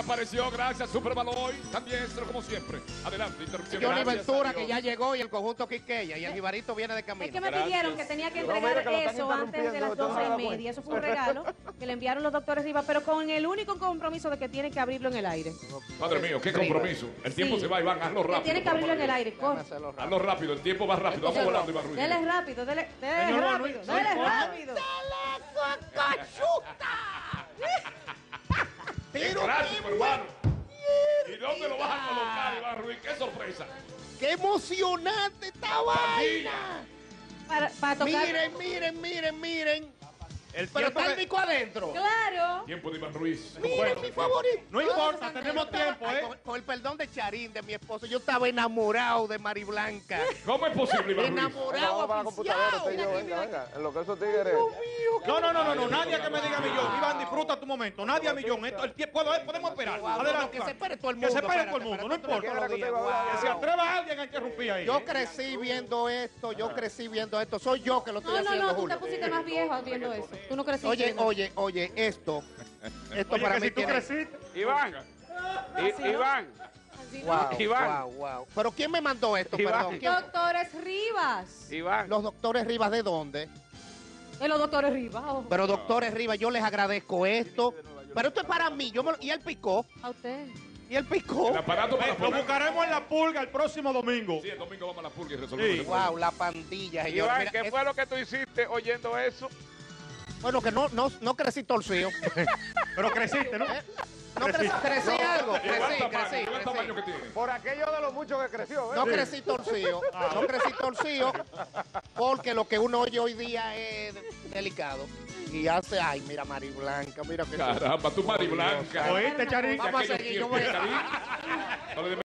apareció, gracias, Superbaloy. También, como siempre. Adelante, interrupción. Johnny Ventura, que ya llegó, y el conjunto Quiqueya, y el Jibarito viene de camino. Es que me pidieron que tenía que entregar eso antes de las 12:30. Eso fue un regalo que le enviaron los doctores Rivas, pero con el único compromiso de que tiene que abrirlo en el aire. Padre mío, qué compromiso. El tiempo se va, Iván, hazlo rápido. Tiene que abrirlo en el aire, corre. Hazlo rápido, el tiempo va rápido. Vamos volando, Iván Ruiz. Dele rápido, dele rápido, dele rápido. Pero gracias, hermano. ¿Y dónde lo vas a colocar, Iván Ruiz? ¡Qué sorpresa! ¡Qué emocionante esta vaina! Para tocar. Miren. Pero está el mico adentro. Claro. Tiempo de Iván Ruiz. Miren, mi favorito. No importa, tenemos tiempo, ¿eh? Con el perdón de Charín, de mi esposo, yo estaba enamorado de Mari Blanca. ¿Cómo es posible, Iván Ruiz? Enamorado, para la computadora, usted y yo, venga. En lo que esos tigres. No, nadie que me diga millón. Iván, disfruta tu momento. Nadie a millón. Esto, el tiempo, podemos esperar. Adelante. Que se espere todo el mundo. Que se espere todo el mundo, no importa. Que se atreva alguien a interrumpir ahí. Yo crecí viendo esto, Soy yo que lo estoy haciendo, No, tú Julio. te pusiste más viejo viendo eso. Tú no creciste. Oye, esto Oye, para que mí si tú tiene... creciste. Iván. Wow. Pero ¿quién me mandó esto? Perdón. Doctores Rivas. Iván. ¿Los doctores Rivas de dónde? De los doctores Rivas. Pero doctores Rivas, yo les agradezco esto. Pero esto es para mí. Y él picó. A usted. Y él picó. El aparato para Lo poner... buscaremos en la pulga el próximo domingo. Sí, el domingo vamos a la pulga y resolvemos. Sí. el problema. Wow, la pandilla. Señor. Iván, Mira, ¿qué fue lo que tú hiciste oyendo eso? Bueno, que no crecí torcido. Pero creciste, ¿no? No crecí algo. Igual tamaño que tiene. Por aquello de lo mucho que creció, ¿eh? No crecí torcido. No crecí torcido. Porque lo que uno oye hoy día es delicado. Y ay, mira Mari Blanca, mira que... Caramba, tú Mari Blanca. ¿Oíste, Charín? Vamos a seguir, yo voy a... No le